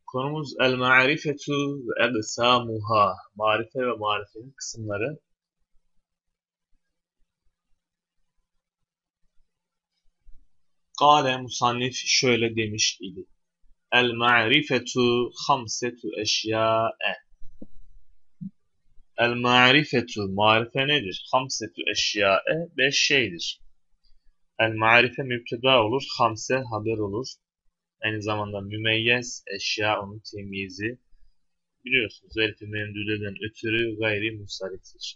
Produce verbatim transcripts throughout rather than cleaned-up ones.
Konumuz el-ma'rifetu ve egsamuha. Marife ve marifenin kısımları. Kâle musannif şöyle demiş idi. El-ma'rifetu hamsetu eşyâe. El-ma'rifetu, marife nedir? Hamsetu eşyâe, beş şeydir. El-ma'rife müpteda olur, hamse haber olur. Aynı zamanda mümeyyez, eşya onun temyizi. Biliyorsunuz elif-i memdudeden ötürü gayri musariftir.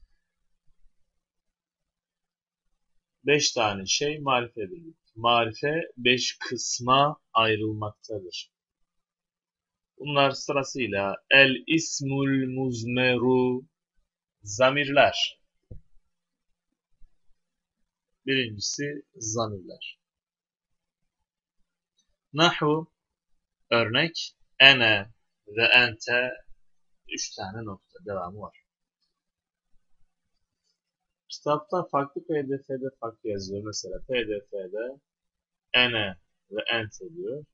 Beş tane şey marifedir. Marife beş kısma ayrılmaktadır. Bunlar sırasıyla el ismul muzmeru, zamirler. Birincisi zamirler. Nahu, örnek, ene ve ente, üç tane nokta devamı var. Kitapta farklı P D F'de farklı yazıyor. Mesela P D F'de ene ve ente diyor.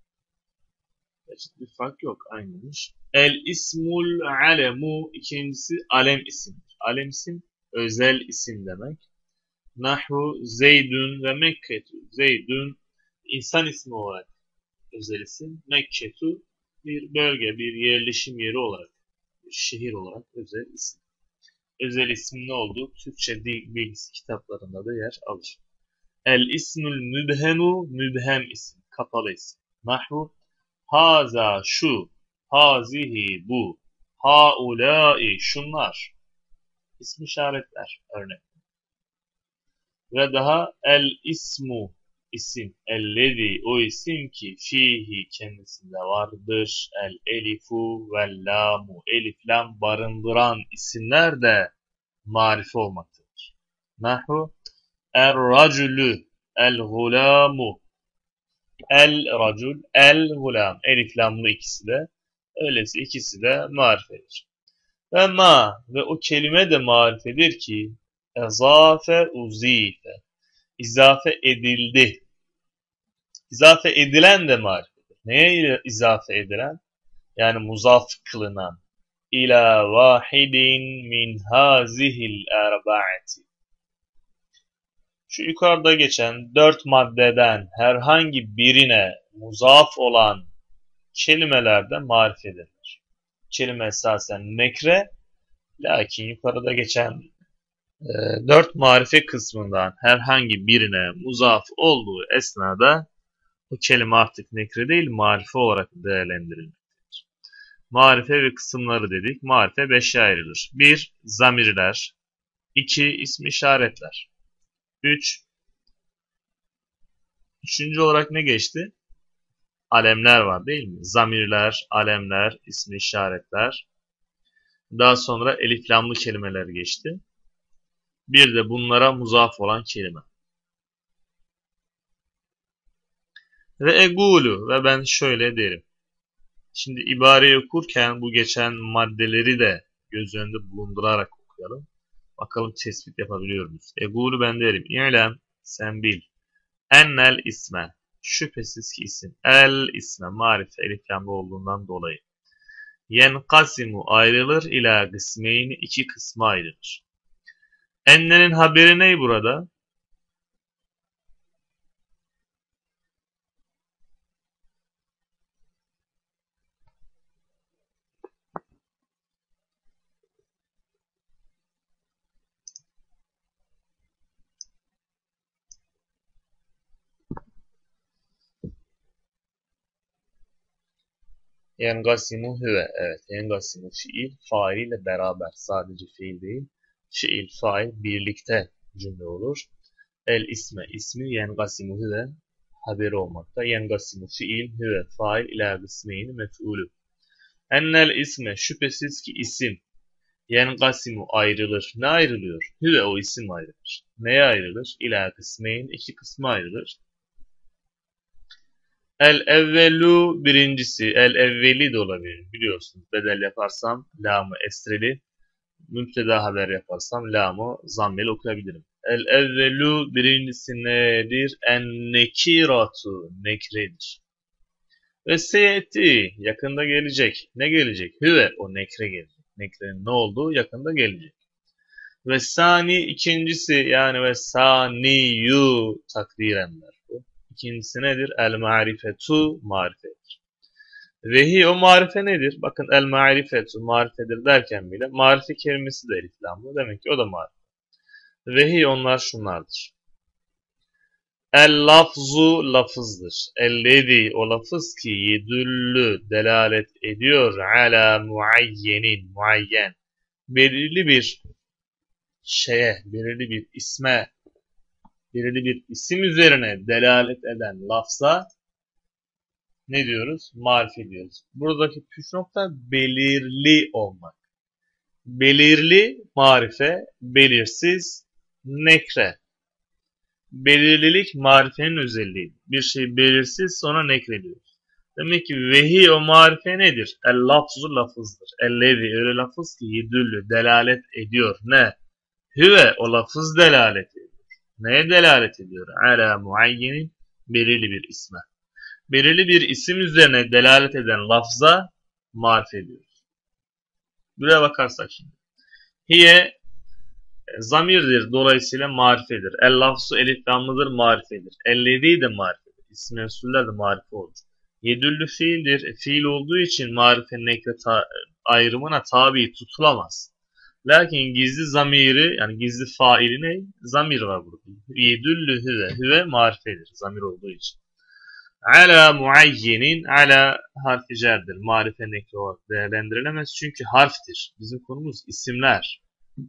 Bir fark yok, aynıymış. El ismul alemu, ikincisi alem isimdir. Alem isim özel isim demek. Nahu Zeydun ve Mekketu. Zeydun insan ismi olarak özel isim. Mekketu bir bölge, bir yerleşim yeri olarak, bir şehir olarak özel isim. Özel isim ne oldu? Türkçe dil bilgisi kitaplarında da yer alır. El ismul mübhemu, mübhem isim, kapalı isim. Nahu haza şu, hazihi bu, haulai şunlar. İsm işaretler örnek. Ve daha el ismu isim, ellezi o isim ki fihi kendisinde vardır. El elifu vel lamu, elif lam barındıran isimler de marife olmaktadır. Nahu er racülü, el gulamu, el racul, el gulam. Elif lamlı ikisi de. Öyleyse ikisi de marifedir. Ve ma, ve o kelime de marifedir ki ezafe uzife, izafe edildi. İzafe edilen de marifedir. Neye izafe edilen? Yani muzaf kılınan. İlâ vahidin min hazihil erba'ati. Şu yukarıda geçen dört maddeden herhangi birine muzaf olan kelimelerde marifedirler. Kelime esasen nekre, lakin yukarıda geçen e, dört marife kısmından herhangi birine muzaf olduğu esnada bu kelime artık nekre değil, marife olarak değerlendirilmektedir. Marife ve kısımları dedik. Marife beşe ayrılır. bir Zamirler. iki İsm işaretler. üç Üçüncü olarak ne geçti? Alemler var değil mi? Zamirler, alemler, ismi işaretler. Daha sonra elif lamlı kelimeler geçti. Bir de bunlara muzaf olan kelime. Ve egulu, ve ben şöyle derim. Şimdi ibareyi okurken bu geçen maddeleri de göz önünde bulundurarak okuyalım. Bakalım tespit yapabiliyor muyuz? Egulu ben derim. İ'lem, sen bil. Ennel isme, şüphesiz ki isim. El isme, marife, elif lamlı olduğundan dolayı. Yenkasimu, ayrılır, ila kısmeyni, iki kısma ayrılır. Ennenin haberi ne burada? Yengasimu hüve. Evet, yengasimu fiil, fail ile beraber. Sadece fiil değil. Fiil, fail birlikte cümle olur. El isme, ismi, yengasimu hüve haberi olmakta. Yengasimu fiil, hüve fail, ila kısmeyni mef'ulü. Ennel isme, şüphesiz ki isim. Yengasimu ayrılır. Ne ayrılıyor? Hüve o isim ayrılır. Neye ayrılır? İla kısmeyn, iki kısma ayrılır. El evvelu birincisi, el evveli de olabilir. Biliyorsunuz bedel yaparsam lamı esreli, müpteda haber yaparsam lamı zammeli okuyabilirim. El evvelu birincisi nedir? En nekiratu, nekredir. Ve seyeti yakında gelecek. Ne gelecek? Hüve o nekre gelecek. Nekrenin ne olduğu yakında gelecek. Ve sani ikincisi yani ve saniyu takdirenler bu. İkincisi nedir? El marifetu marifedir. Vehi o marife nedir? Bakın el marifetu marifedir derken bile marife kelimesi de eliflamlı. Demek ki o da marife. Vehi onlar şunlardır. El lafzu lafızdır. Ellezi o lafız ki yedüllü delalet ediyor ala muayyenin muayyen. Belirli bir şeye, belirli bir isme, belirli bir isim üzerine delalet eden lafza ne diyoruz? Marife diyoruz. Buradaki püf nokta belirli olmak. Belirli marife, belirsiz nekre. Belirlilik marifenin özelliği. Bir şey belirsiz sonra nekrediyoruz. Demek ki vehi o marife nedir? El lafzu lafızdır. Ellezi öyle lafız ki yedüllü delalet ediyor. Ne? Hüve o lafız delalet ediyor. Neye delalet ediyor? Ala muayyenin belirli bir isme. Belirli bir isim üzerine delalet eden lafza marife ediyoruz. Buraya bakarsak şimdi. Hiye zamirdir. Dolayısıyla marifedir. El lafzu eliflamlıdır. Marifedir. Ellezi de marifedir. İsim mensuller de marife olur. Yedüllü fiildir. Fiil olduğu için marifenin ekle ta ayrımına tabi tutulamaz. Lakin gizli zamiri yani gizli faili ne? Zamir var burada. Yedüllü hüve. Hüve marifedir. Zamir olduğu için. Ala muayyenin ala harfi cerdir. Marife nekre olarak değerlendirilemez. Çünkü harftir. Bizim konumuz isimler.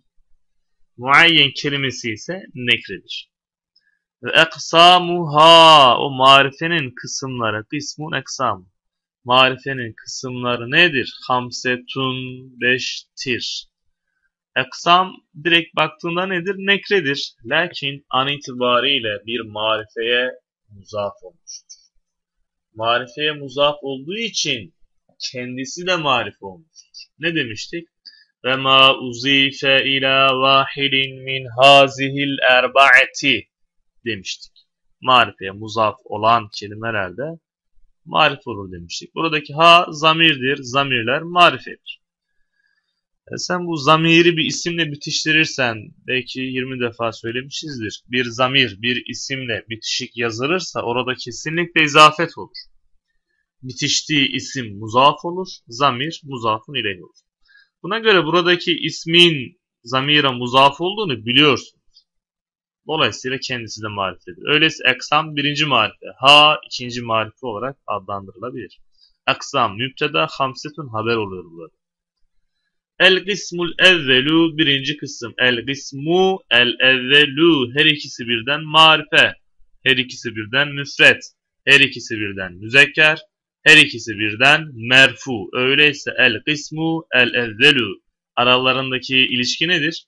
Muayyen kelimesi ise nekredir. Ve eksamuha o marifenin kısımları. Kısmun eksam. Marifenin kısımları nedir? Hamsetun beştir. Eksam direkt baktığında nedir? Nekredir. Lakin an itibariyle bir marifeye muzaf olmuştur. Marifeye muzaf olduğu için kendisi de marife olmuştur. Ne demiştik? Ve ma uzife ila vahidin min hazihil erbaati demiştik. Marifeye muzaf olan kelimelerde marife olur demiştik. Buradaki ha zamirdir. Zamirler marifedir. E sen bu zamiri bir isimle bitiştirirsen belki yirmi defa söylemişizdir. Bir zamir bir isimle bitişik yazılırsa orada kesinlikle izafet olur. Bitiştiği isim muzaf olur. Zamir muzafun ileyh olur. Buna göre buradaki ismin zamira muzaf olduğunu biliyorsunuz. Dolayısıyla kendisi de marifedir. Öyleyse eksam birinci marife, ha ikinci marife olarak adlandırılabilir. Eksam müpteda, hamsetun haber oluyor burada. El kısmul evvelu birinci kısım. El kısmu el evvelu her ikisi birden marife. Her ikisi birden müfret. Her ikisi birden müzekker. Her ikisi birden merfu. Öyleyse el kısmu el evvelu. Aralarındaki ilişki nedir?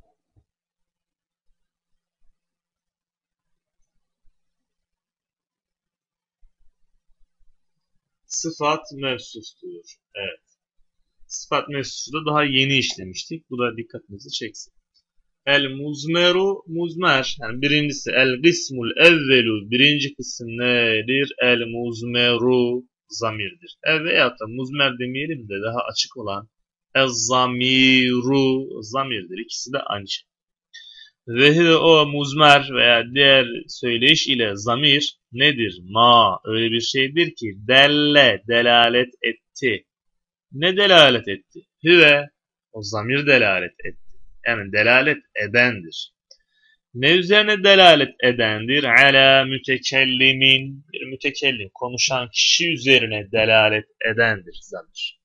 Sıfat mevsustur. Evet. Sıfat mevsusu da daha yeni işlemiştik. Bu da dikkatinizi çeksin. El muzmeru muzmer. Yani birincisi el kısmul evvelu. Birinci kısım nedir? El muzmeru zamirdir. E veyahut da muzmer demeyelim de daha açık olan el zamiru zamirdir. İkisi de aynı şey. Ve o muzmer veya diğer söyleyiş ile zamir nedir? Ma öyle bir şeydir ki delle delalet etti. Ne delalet etti? Hüve o zamir delalet etti. Yani delalet edendir. Ne üzerine delalet edendir? Ala mütekellimin bir mütekellim konuşan kişi üzerine delalet edendir zamir.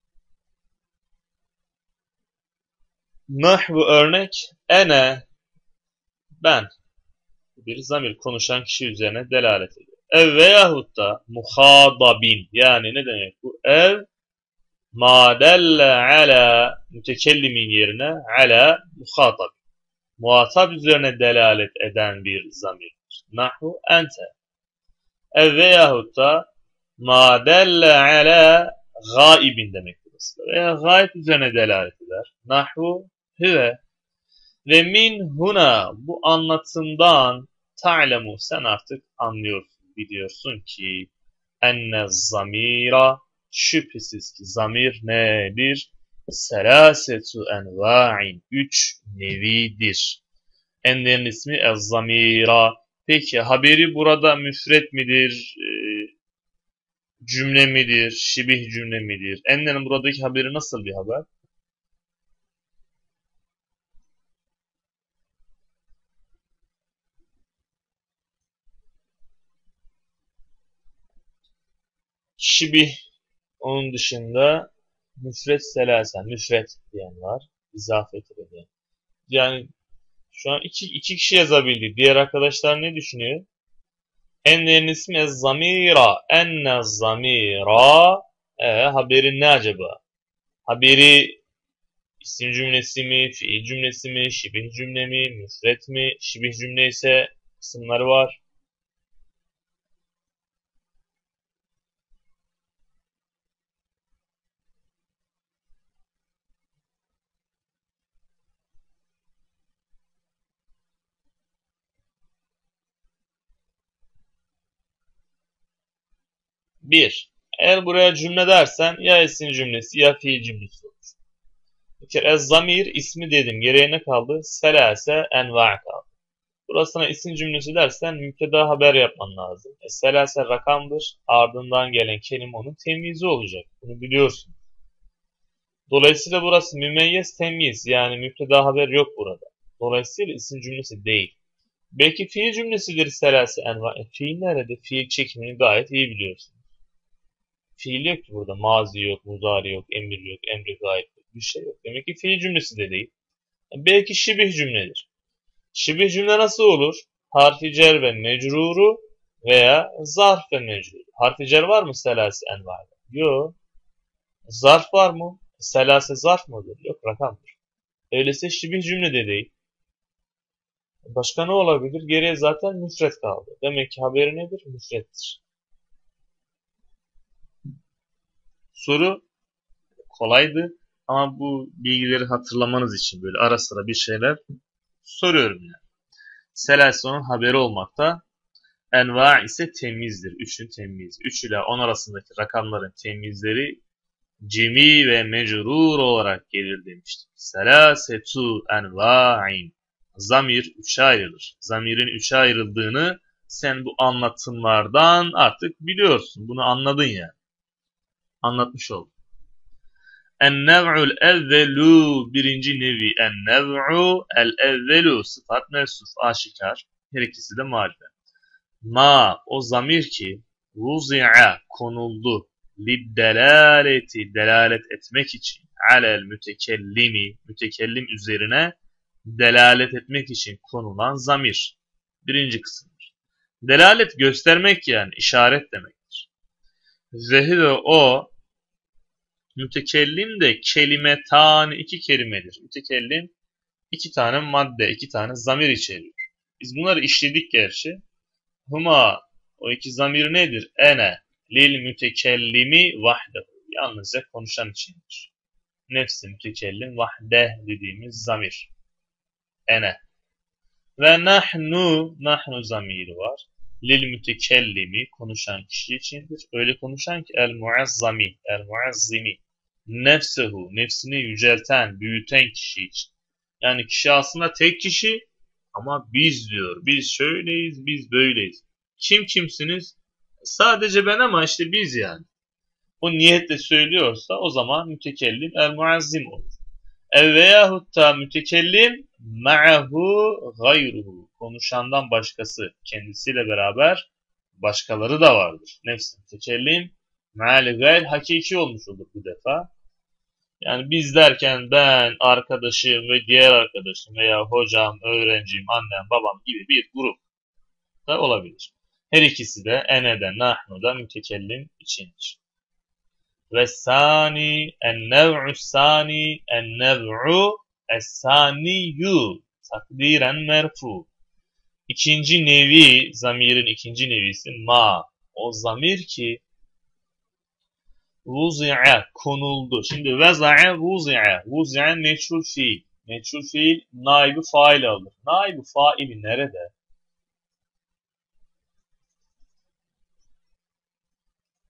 Nahvu örnek ene ben bir zamir konuşan kişi üzerine delalet ediyor. Ev veyahut da muhadabin yani ne demek bu? Ev ma delle ala mütekellimin yerine ala muhatab. Muhatap üzerine delalet eden bir zamirdir. Nahu ente. Ev veyahut da ma delle ala gaibin demek burası. Veya gaib üzerine delalet eder. Nahu hüve. Ve min huna bu anlatımdan ta'lemu sen artık anlıyorsun, biliyorsun ki enne zamira şüphesiz ki zamir nedir? Selasetu enva'in üç nevidir. Enlerin ismi ez-zamira. Peki haberi burada müfret midir? E, cümle midir? Şibih cümle midir? Enlerin buradaki haberi nasıl bir haber? Şibih, onun dışında müfret selasen, müfret diyen var. İzafet edilen. Yani şu an iki, iki kişi yazabildi. Diğer arkadaşlar ne düşünüyor? Enlerin ismi ez-zamira. Enne zamira. E, haberi ne acaba? Haberi isim cümlesi mi, fiil cümlesi mi, şibih cümle mi, müfret mi? Şibih cümle ise kısımları var. Bir. Eğer buraya cümle dersen ya isim cümlesi ya fiil cümlesi olur. Bir kere ez-zamir ismi dedim. Geriye ne kaldı? Selase enva kaldı. Burasına isim cümlesi dersen müpteda haber yapman lazım. E, selase rakamdır. Ardından gelen kelime onun temyizi olacak. Bunu biliyorsun. Dolayısıyla burası mümeyyez temyiz. Yani müpteda haber yok burada. Dolayısıyla isim cümlesi değil. Belki fiil cümlesidir selase enva. E, fiil nerede? Fiil çekimini gayet iyi biliyorsun. Fiil yok ki burada. Mazi yok, muzari yok, emir yok, emri gayet yok. Bir şey yok. Demek ki fiil cümlesi de değil. E, belki şibih cümledir. Şibih cümle nasıl olur? Harfi cer ve mecruru veya zarf ve mecruru. Harfi cer var mı selase enva'da? Yok. Zarf var mı? Selase zarf mıdır? Yok, rakamdır. Öyleyse şibih cümle de değil. Başka ne olabilir? Geriye zaten müfret kaldı. Demek ki haberi nedir? Müfrettir. Soru kolaydı ama bu bilgileri hatırlamanız için böyle ara sıra bir şeyler soruyorum yani. Selase'nin haberi olmakta. Enva ise temizdir. Üçün temiz. üç ile on arasındaki rakamların temizleri cemi ve mecrur olarak gelir demiştik. Selasetu enva'in. Zamir üçe ayrılır. Zamirin üçe ayrıldığını sen bu anlatımlardan artık biliyorsun. Bunu anladın yani. Anlatmış oldum. En-nev'ul evvelu birinci nevi. En-nev'u el-evvelu sıfat mevsuf aşikar. Her ikisi de marife. Ma o zamir ki vuzi'a konuldu liddelaleti delalet etmek için alel mütekellimi mütekellim üzerine delalet etmek için konulan zamir. Birinci kısımdır. Delalet göstermek yani işaret demektir. Ve o mütekellim de kelimetan iki kelimedir. Mütekellim iki tane madde, iki tane zamir içeriyor. Biz bunları işledik gerçi. Huma o iki zamir nedir? Ene lil mütekellimi vahdehu. Yalnızca konuşan içindir. Nefsi mütekellim vahde dediğimiz zamir. Ene. Ve nahnu, nahnu zamiri var. Lil mütekellimi konuşan kişi içindir. Öyle konuşan ki el muazzami, el muazzimi. Nefsehu, nefsini yücelten, büyüten kişi için. Yani kişi aslında tek kişi ama biz diyor. Biz şöyleyiz, biz böyleyiz. Kim kimsiniz? Sadece ben ama işte biz yani. O niyetle söylüyorsa o zaman mütekellim el-muazzim olur. Ev veyahut da mütekellim ma'ahu gayruhu. Konuşandan başkası kendisiyle beraber başkaları da vardır. Nefsi mütekellim ma'al gayr hakiki olmuş olur bu defa. Yani biz derken ben, arkadaşım ve diğer arkadaşım veya hocam, öğrencim, annem, babam gibi bir grup da olabilir. Her ikisi de ene'de, nahnu'da mütekellim içindir. Ve sani, en-nev'u sani, en-nev'u es-saniyu, takdiren merfu. İkinci nevi, zamirin ikinci nevisi ma. O zamir ki vuzi'a konuldu. Şimdi veza'a vuzi'a. Vuzi'a meçhul fiil. Meçhul fiil naibi fail alır. Naibi faili nerede?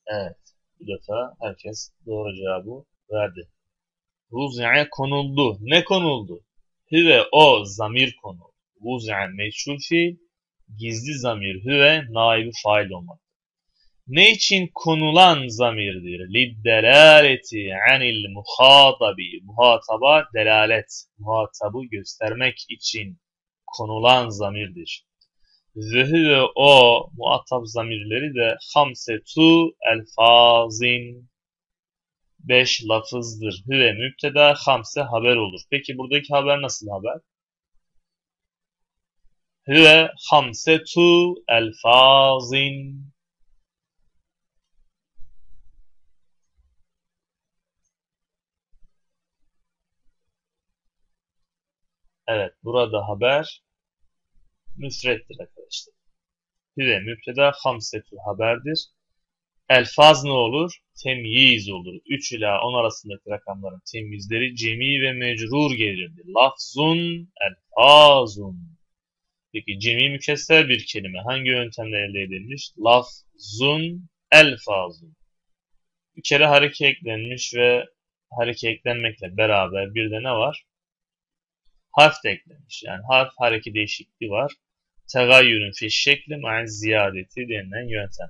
Evet. Bu defa herkes doğru cevabı verdi. Vuzi'e konuldu. Ne konuldu? Hüve o zamir konuldu. Vuzi'e meçhul fiil. Gizli zamir hüve naibi fail olmak. Ne için konulan zamirdir? Liddelaleti anil muhatabi. Muhataba delalet. Muhatabı göstermek için konulan zamirdir. Ve huve o muhatap zamirleri de hamsetu elfazin. Beş lafızdır. Hüve müpteda, hamse haber olur. Peki buradaki haber nasıl haber? Hüve hamsetu elfazin. Evet, burada haber müsrettir arkadaşlar. Hüve müpteda, hamsetu haberdir. Elfaz ne olur? Temyiz olur. üç ila on arasındaki rakamların temyizleri cemi ve mecrur gelirdir. Lafzun, elfazun. Peki cemi mükesser bir kelime hangi yöntemle elde edilmiş? Lafzun, elfazun. Bir kere hareke eklenmiş ve hareke eklenmekle beraber bir de ne var? Harf de eklenmiş. Yani harf hareke değişikliği var. Tegayyürün fi şekli ma'an ziyadeti denilen yöntem.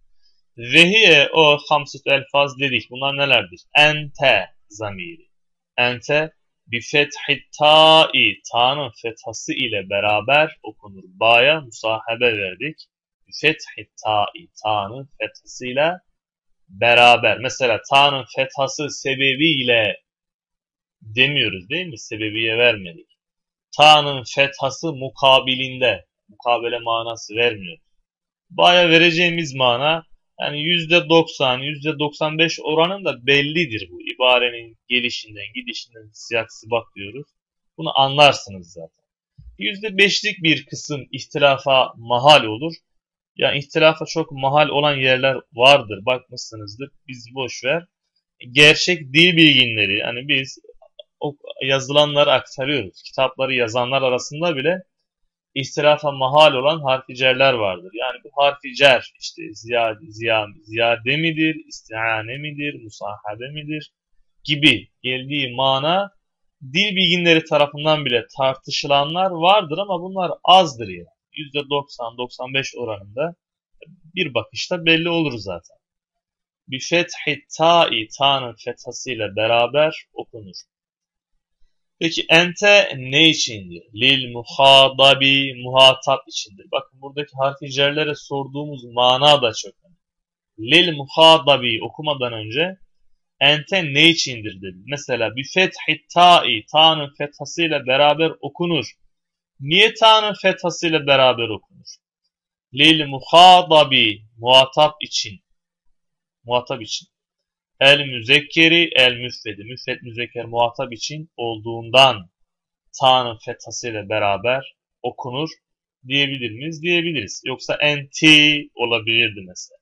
Vehiye o hamsut elfaz dedik. Bunlar nelerdir? Ente zamiri. Ente bi fethi ta'i. Ta'nın fethası ile beraber okunur. Ba'ya musahabe verdik. Bi fethi ta'i. Ta'nın fethasıyla beraber. Mesela ta'nın fethası sebebiyle demiyoruz değil mi? Sebebiye vermedik. Ta'nın fethası mukabilinde. Mukabele manası vermiyor. Ba'ya vereceğimiz mana yani yüzde doksan, yüzde doksan beş oranında bellidir bu. İbarenin gelişinden, gidişinden siyak sibak diyoruz. Bunu anlarsınız zaten. yüzde beşlik bir kısım ihtilafa mahal olur. Yani ihtilafa çok mahal olan yerler vardır. Bakmışsınızdır. Biz boş ver. Gerçek dil bilginleri yani biz o yazılanları aktarıyoruz. Kitapları yazanlar arasında bile ihtilafa mahal olan harficerler vardır. Yani bu harficer işte ziyade, ziyade, ziyade midir, istihane midir, musahabe midir gibi geldiği mana dil bilginleri tarafından bile tartışılanlar vardır ama bunlar azdır yani. yüzde doksan doksan beş oranında bir bakışta belli olur zaten. Bir fethi ta'i ta'nın fethasıyla beraber okunur. Peki ente ne içindir? Lil muhadabi muhatap içindir. Bakın buradaki harficerlere sorduğumuz mana da çok önemli. Lil muhadabi okumadan önce ente ne içindir dedi. Mesela bir fethi ta'i ta'nın fethasıyla beraber okunur. Niye ta'nın fethasıyla beraber okunur? Lil muhadabi muhatap için. Muhatap için. El müzekkeri el müfredi. Müfred müzekker muhatap için olduğundan ta'nın fethasıyla beraber okunur diyebilir miyiz? Diyebiliriz. Yoksa enti olabilirdi mesela.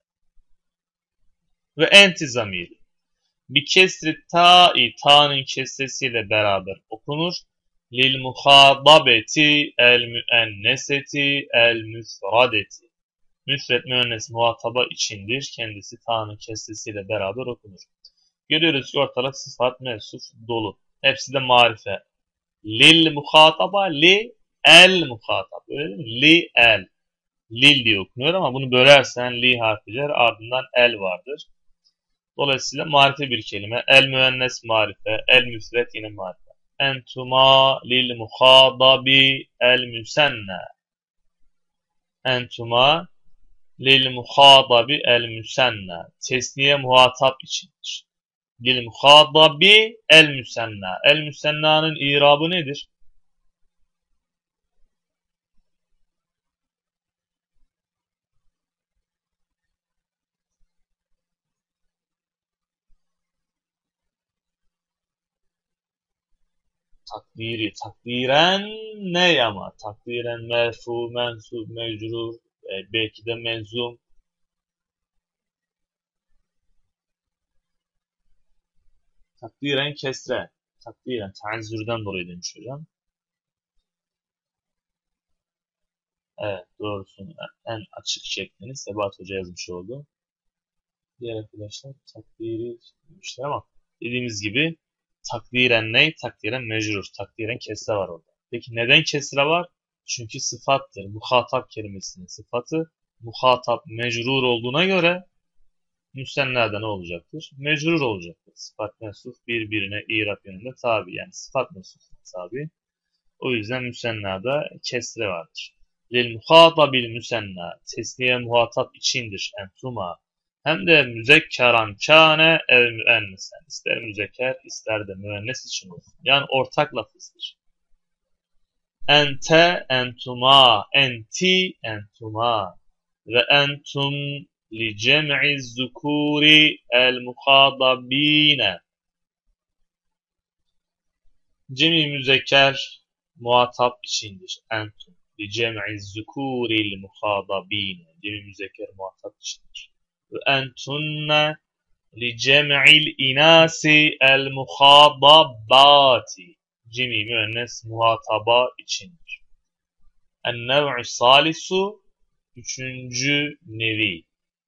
Ve enti zamiri. Bir kesri ta'i ta'nın kesresiyle beraber okunur. Lil muhadabeti el müenneseti el müfradeti. Müfred müennes muhataba içindir. Kendisi ta'nın kesresiyle beraber okunur. Görüyoruz ki ortalık sıfat, mevsuf dolu. Hepsi de marife. Lil muhataba, li el muhatap. Öyle değil mi? Li el. Lil diye okunuyor ama bunu bölersen li harfiler ardından el vardır. Dolayısıyla marife bir kelime. El müennes marife, el müsret yine marife. Entuma lil muhadabi el müsenne. Entuma lil muhadabi el müsenne. Tesniye muhatap içindir. Lil muhadabi el müsenna. El müsenna'nın irabı nedir? Takdiri. Takdiren ne ama? Takdiren merfu, mensub, mecrur, e, belki de menzum. Takdiren kesre. Takdiren. Tenzürden dolayı demiş hocam. Evet doğrusun. En açık şeklini Sebat Hoca yazmış oldu. Diğer arkadaşlar takdiri demişler ama dediğimiz gibi takdiren ne? Takdiren mecrur. Takdiren kesre var orada. Peki neden kesre var? Çünkü sıfattır. Muhatap kelimesinin sıfatı muhatap mecrur olduğuna göre müsennada ne olacaktır? Mecrur olacaktır. Sıfat mensuf birbirine irap yönünde tabi. Yani sıfat mensuf tabi. O yüzden müsennada kesre vardır. Lil muhatabil müsenna. Tesniye muhatap içindir. Entuma. Hem de müzekkeran kâne ev müennesen. İster müzekker ister de müennes için olsun. Yani ortak lafızdır. Ente, entuma, enti, entuma. Ve entum li cem'i zukuri el muhadabine. Cem'i müzekker muhatap içindir. Entum li cem'i zukuril muhadabine. Cem'i müzekker muhatap içindir. Ve entunne li cem'il inasi el muhadabati. Cem'i müennes muhataba içindir. En nev'ü salisu üçüncü nevi.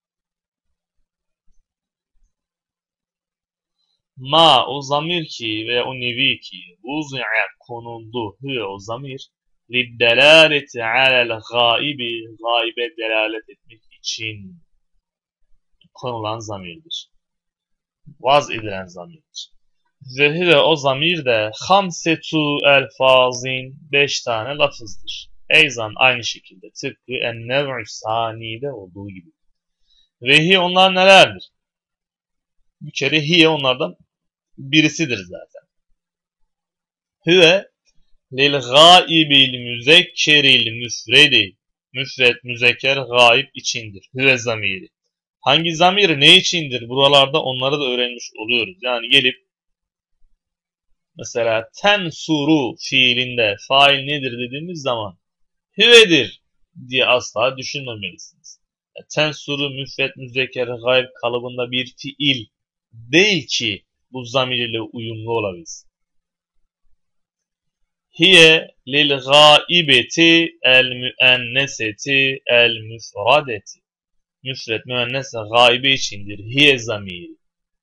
Ma o zamir ki veya o nevi ki uz'a konuldu hüve o zamir liddelaleti alel gaibi gaibe delalet etmek için konulan zamirdir. Vaz edilen zamirdir. Ve hüve o zamir de hamsetu elfazin beş tane lafızdır. Eyzan aynı şekilde tıpkı en nev'ü sanide olduğu gibi. Ve hi onlar nelerdir? Bir kere hiye onlardan birisidir zaten. Hüve lil gaibil müzekkeril müfredi. Müfred, müzekker, gaib içindir. Hüve zamiri. Hangi zamir ne içindir? Buralarda onları da öğrenmiş oluyoruz. Yani gelip mesela tensuru fiilinde fail nedir dediğimiz zaman hüvedir diye asla düşünmemelisiniz. Yani tensuru müfred, müzekker, gaib kalıbında bir fiil değil ki bu zamir ile uyumlu olabilsin. Hiye lil gaibeti el müenneseti el müfradeti. Müfred müennese gaibe içindir. Hiye zamiri.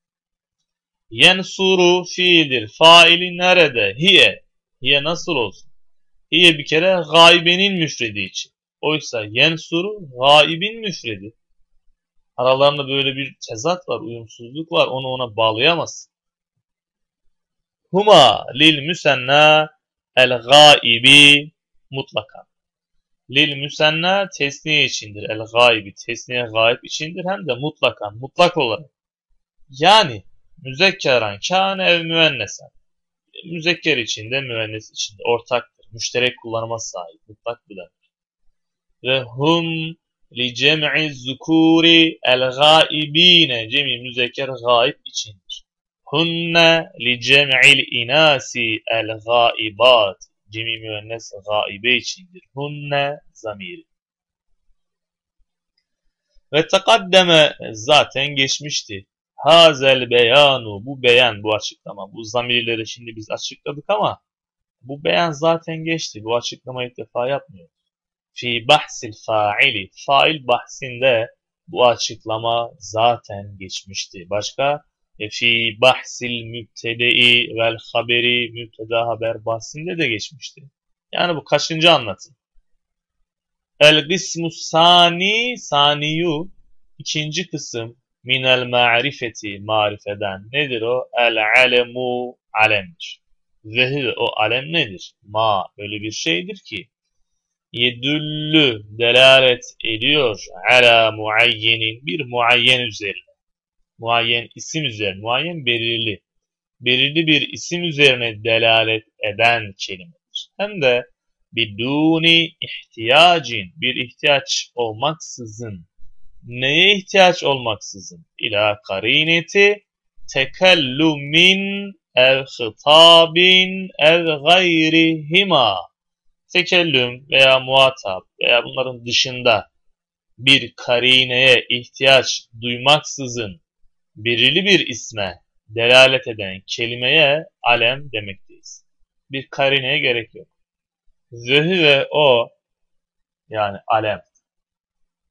Yensuru fiildir. Faili nerede? Hiye. Hiye nasıl olsun? Hiye bir kere gaibenin müfredi için. Oysa yensuru gaibin müfredi. Aralarında böyle bir tezat var, uyumsuzluk var. Onu ona bağlayamazsın. Huma lil müsenna el gaibi mutlaka. Lil müsenna tesniye içindir. El gaibi tesniye gaib içindir. Hem de mutlaka, mutlak olarak. Yani müzekkeran kâne ev müennesen. Müzekker içinde, müennes içinde ortaktır. Müşterek kullanıma sahip. Mutlak bu demek. Ve hum li cem'i zukuri el gaibine. Cem'i müzekker gaib içindir. Hunne li cem'il inasi el gaibat. Cem'i müennes gaibe içindir. Hunne zamiri. Ve tekaddeme zaten geçmişti. Hazel beyanu bu beyan bu açıklama. Bu zamirleri şimdi biz açıkladık ama bu beyan zaten geçti. Bu açıklamayı ilk defa yapmıyoruz. Fi bahsil faili. Fail bahsinde bu açıklama zaten geçmişti. Başka? E fi bahsil mübtede'i vel haberi mübteda haber bahsinde de geçmişti. Yani bu kaçıncı anlatım? El kısmus sani saniyu ikinci kısım minel ma'rifeti marifeden nedir o? El alemu alemdir. Ve o alem nedir? Ma öyle bir şeydir ki yedüllü delalet ediyor ala muayyenin bir muayyen üzerine. Muayyen isim üzerine. Muayyen belirli. Belirli bir isim üzerine delalet eden kelimedir. Hem de biduni ihtiyacin bir ihtiyaç olmaksızın. Neye ihtiyaç olmaksızın? İla karineti tekellumin ev hitabin ev gayrihima. Tekellüm veya muhatap veya bunların dışında bir karineye ihtiyaç duymaksızın belirli bir isme delalet eden kelimeye alem demekteyiz. Bir karineye gerek yok. Zöhü ve o yani alem.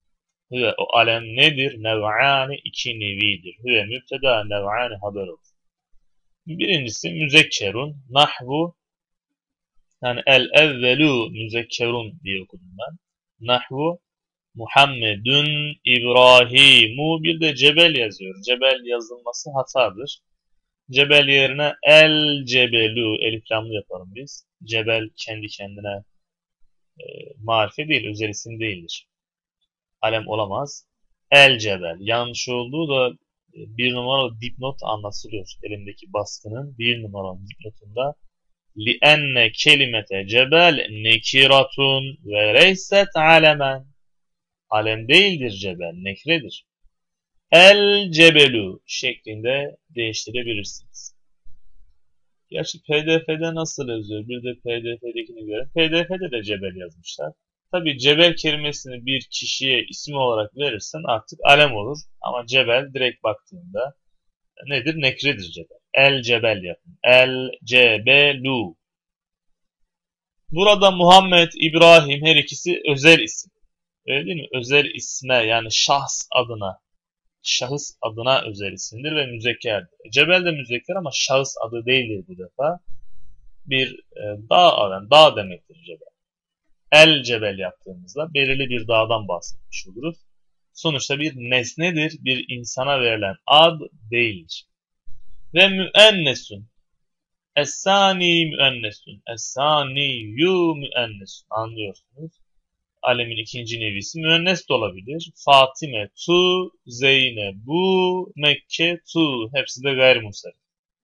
Hüve o alem nedir? Nev'ani iki nevidir. Hüve mübteda, nev'ani haber olur. Birincisi müzekkerun. Nahvu, yani el evvelu müzekkerun diye okudum ben. Nahvu Muhammedun İbrahimu, bir de cebel yazıyor. Cebel yazılması hatadır. Cebel yerine el cebelu eliflamlı yapalım biz. Cebel kendi kendine e, marife değil, özel isim değildir. Alem olamaz. El cebel. Yanlış olduğu da e, bir numaralı dipnot anlatılıyor. Elimdeki baskının bir numaralı dipnotunda li'enne kelimete cebel nekiratun ve leyset alemen. Alem değildir cebel, nekredir. El cebelu şeklinde değiştirebilirsiniz. Gerçi P D F'de nasıl yazıyor? Bir de P D F'dekini göre. P D F'de de cebel yazmışlar. Tabi cebel kelimesini bir kişiye isim olarak verirsen artık alem olur. Ama cebel direkt baktığında nedir? Nekredir cebel. El cebel yapın. El cebelu. Burada Muhammed, İbrahim her ikisi özel isim. Öyle değil mi? Özel isme, yani şahs adına, şahıs adına özel isimdir ve müzekkerdir. Cebel de müzekker ama şahıs adı değildir bu defa. Bir e, dağ, yani dağ demektir cebel. El cebel yaptığımızda belirli bir dağdan bahsetmiş oluruz. Sonuçta bir nesnedir, bir insana verilen ad değildir. Ve müennesun. Es-sani müennesun. Es-saniyu müennesun. Anlıyorsunuz. Alemin ikinci nevisi müennes de olabilir. Fatime tu, Zeynebu, Mekke tu. Hepsi de gayrimusarif.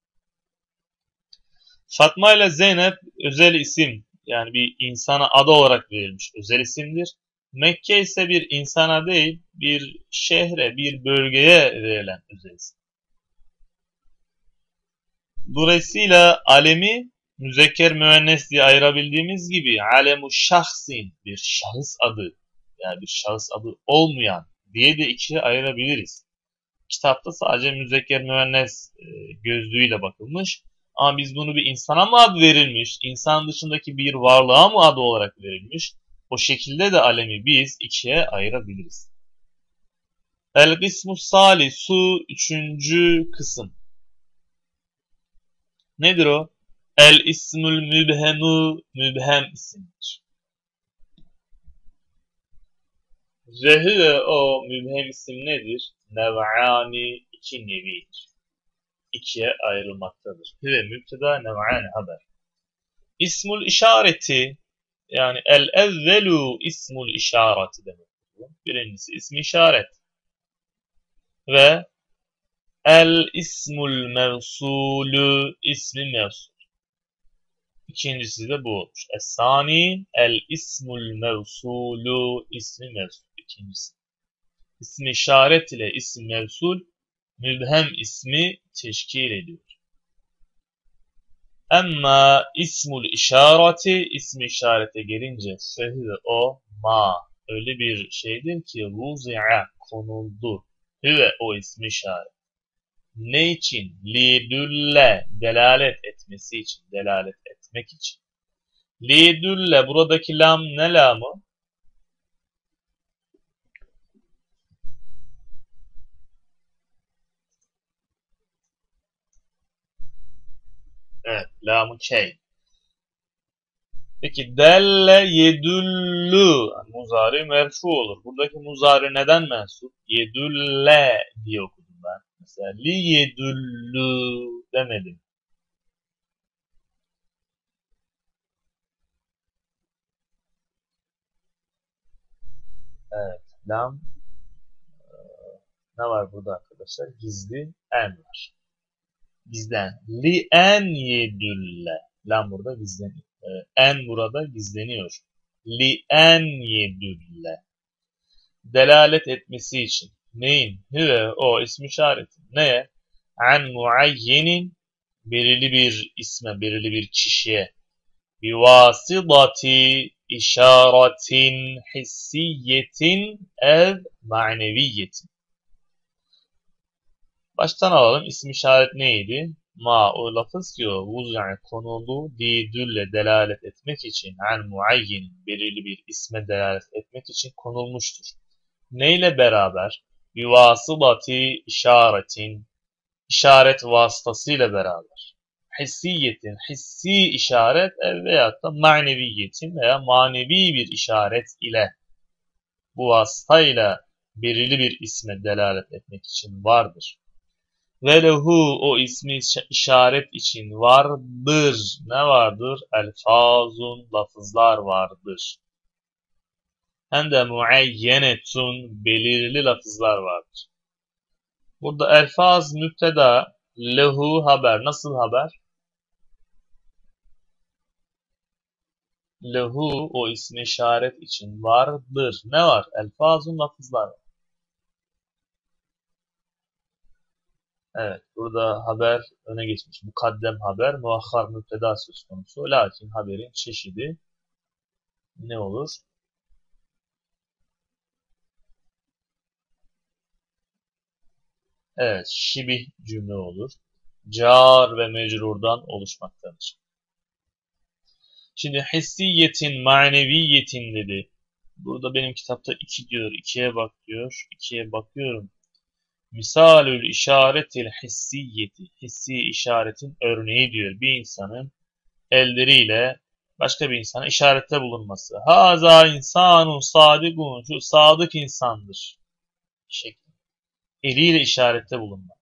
Fatma ile Zeynep özel isim. Yani bir insana adı olarak verilmiş özel isimdir. Mekke ise bir insana değil, bir şehre, bir bölgeye verilen özel isim. Dolayısıyla alemi müzekker müennes diye ayırabildiğimiz gibi alemu şahsin, bir şahıs adı, yani bir şahıs adı olmayan diye de ikiye ayırabiliriz. Kitapta sadece müzekker müennes gözlüğüyle bakılmış. Ama biz bunu bir insana mı ad verilmiş, insan dışındaki bir varlığa mı adı olarak verilmiş? O şekilde de alemi biz ikiye ayırabiliriz. El-Qismus Salisu, üçüncü kısım. Nedir o? El-İsmül Mübhemu, mübhem isimdir. Ve o mübhem isim nedir? Nev'ani, iki nevidir. İkiye ayrılmaktadır. Hüve mübteda, nev'ani haber. İsmul işareti, yani el evvelu ismul işareti demek. Birincisi ismi işaret. Ve el ismul mevsulü, ismi mevsul. İkincisi de bu olmuş. Es-sani el ismul mevsulü, ismi mevsul. İkincisi. İsmi işaret ile isim mevsul mübhem ismi teşkil ediyor. Ama ismul işareti, ismi işarete gelince fehüve o ma, öyle bir şeydir ki vuzi'a, konuldu. Hüve o ismi işaret. Ne için? Lidülle, delalet etmesi için, delalet etmek için. Lidülle, buradaki lam ne lamı? Evet, lam-ı key. Peki delle yedüllü, yani muzari merfu olur. Buradaki muzari neden mensup? Yedülle diye okudum ben. Mesela li yedüllü demedim. Evet, lam ne var burada arkadaşlar? Gizli en var. Gizlen. Li en yedülle. Lam burada gizleniyor. En burada gizleniyor. Li en yedülle. Delalet etmesi için. Neyin? Hüve o ismi işareti. Neye? An muayyenin, belirli bir isme, belirli bir kişiye. Bivasıdati işaretin hissiyetin ev maneviyetin. Baştan alalım. İsim işaret neydi? Ma, o lafız ki o vuz'a, konuldu, didülle delalet etmek için, an muayyin, belirli bir isme delalet etmek için konulmuştur. Neyle beraber? Yuvasılati işaretin. İşaret vasıtasıyla beraber. Hissiyetin, hissi işaret veyahut da maneviyetin veya manevi bir işaret ile bu vasıtayla belirli bir isme delalet etmek için vardır. Ve lehu o ismi işaret için vardır. Ne vardır? Elfazun lafızlar vardır. Hem de muayyenetun belirli lafızlar vardır. Burada elfaz müpteda, lehu haber. Nasıl haber? Lehu o ismi işaret için vardır. Ne var? Elfazun lafızlar var. Evet, burada haber öne geçmiş. Mukaddem haber, muahhar müpteda söz konusu. Lakin haberin çeşidi ne olur? Evet, şibih cümle olur. Car ve mecrurdan oluşmaktadır. Şimdi hissiyetin, maneviyetin dedi. Burada benim kitapta iki diyor. ikiye bak diyor. ikiye bakıyorum. Misalül işaretil hissiyeti. Hissi işaretin örneği diyor. Bir insanın elleriyle başka bir insana işarette bulunması. Haza insanun sadikun. Şu sadık insandır. Şeklinde. Eliyle işarette bulunmak.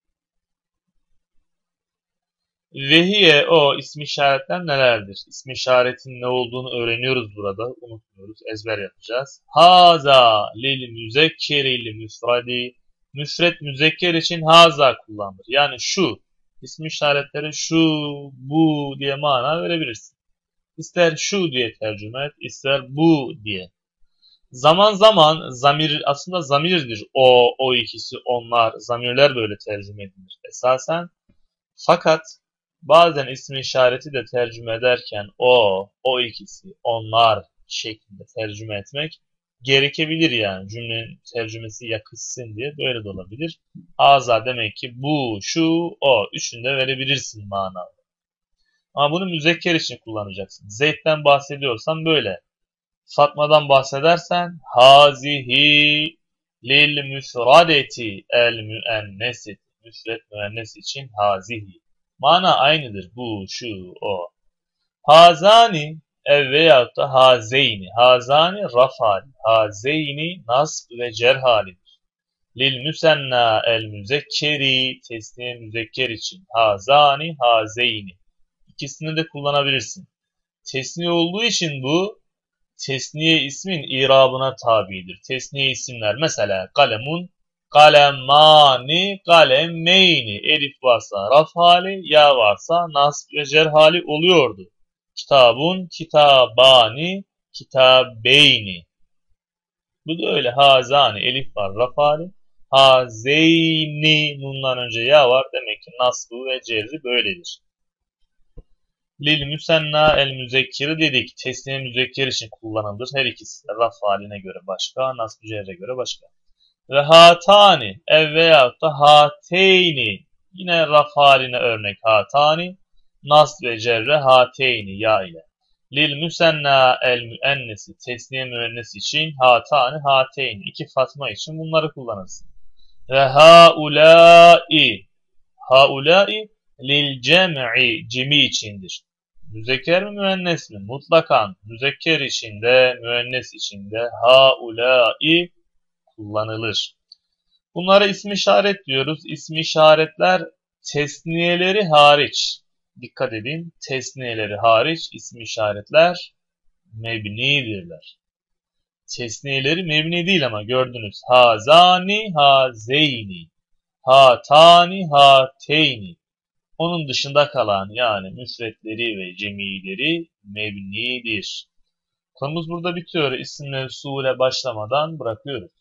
Vehiye o ismi işaretler nelerdir? İsmi işaretin ne olduğunu öğreniyoruz burada. Unutmuyoruz. Ezber yapacağız. Haza lil müzekkeril müfradi. Müfret müzekker için haza kullanılır. Yani şu. İsmi işaretleri şu, bu diye mana verebilirsin. İster şu diye tercüme et, ister bu diye. Zaman zaman zamir aslında zamirdir. O, o ikisi, onlar. Zamirler böyle tercüme edilir esasen. Fakat bazen ismi işareti de tercüme ederken o, o ikisi, onlar şeklinde tercüme etmek gerekebilir yani. Cümlenin tercümesi yakışsın diye böyle de olabilir. Haza demek ki bu, şu, o. Üçünü de verebilirsin manalı. Ama bunu müzekker için kullanacaksın. Zeyd'den bahsediyorsan böyle. Fatma'dan bahsedersen hazihi lil müfradeti el müennesit. Müfret müennes için hazihi. Mana aynıdır. Bu, şu, o. Hazani ev veyahut da hazeyni. Hazani raf hali. Hazeyni nasb ve cer halidir. Lil müsenna el müzekkeri. Tesniye müzekker için. Hazani, hazeyni. İkisini de kullanabilirsin. Tesniye olduğu için bu tesniye ismin irabına tabidir. Tesniye isimler mesela kalemun, kalemani, kalemeyni. Elif varsa raf hali, ya varsa nasb ve cer hali oluyordu. Kitabun, kitabani, kitabeyni. Bu da öyle. Hazani, elif var raf hali. Hazeyni, bundan önce ya var. Demek ki nasbı ve cerri böyledir. Lil müsenna el müzekkiri dedik. Tesniye müzekker için kullanılır. Her ikisi de raf haline göre başka, nasb-ı cerre göre başka. Ve hatani ev veyahut da hateyni. Yine raf haline örnek hatani. Nasb ve cerre hateyni ya ile. Lil müsenna el müennesi. Tesniye müennesi için hatani hateyni. İki Fatma için bunları kullanırsın. Ve haulai. Haulai lil cem'i cemi içindir. Müzekker mi müennes mi? Mutlakan müzekker içinde, müennes içinde haulai kullanılır. Bunlara ismi işaret diyoruz. İsmi işaretler tesniyeleri hariç. Dikkat edin. Tesniyeleri hariç ismi işaretler mebnidirler. Tesniyeleri mebni değil ama gördünüz. Hazani, hazeyni. Hatani, hateyni. Onun dışında kalan yani müfretleri ve cemileri mebnidir. Konumuz burada bitiyor. İsim mevsule başlamadan bırakıyoruz.